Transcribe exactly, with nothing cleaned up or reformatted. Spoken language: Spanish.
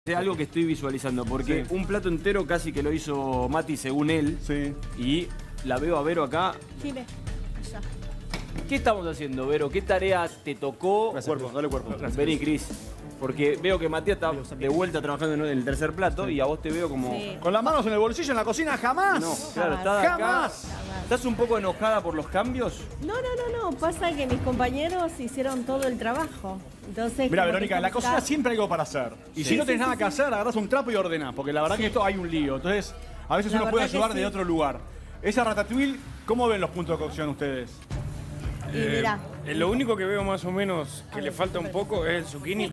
Es algo que estoy visualizando, porque Sí. un plato entero casi que lo hizo Mati según él. Sí. Y la veo a Vero acá. Sí, ve. Allá. ¿Qué estamos haciendo, Vero? ¿Qué tarea te tocó? Gracias, cuerpo, dale cuerpo. Vení, Cris. Porque veo que Matías está de vuelta trabajando en el tercer plato y a vos te veo como... Sí. Con las manos en el bolsillo en la cocina, jamás. No, claro, estás acá. Jamás. ¿Estás un poco enojada por los cambios? No, no, no, no. Pasa que mis compañeros hicieron todo el trabajo. Entonces, Mira, como Verónica, que en la estamos cocina acá. siempre hay algo para hacer. Y Sí. si no Sí, tenés sí, nada sí, que sí. hacer, agarrás un trapo y ordenás. Porque la verdad que esto hay un lío. Entonces, a veces La uno puede verdad que ayudar sí. de otro lugar. Esa ratatouille, ¿cómo ven los puntos de cocción ustedes? Y mirá. Eh, lo único que veo más o menos que A le ver, falta un ver. poco es el zucchini.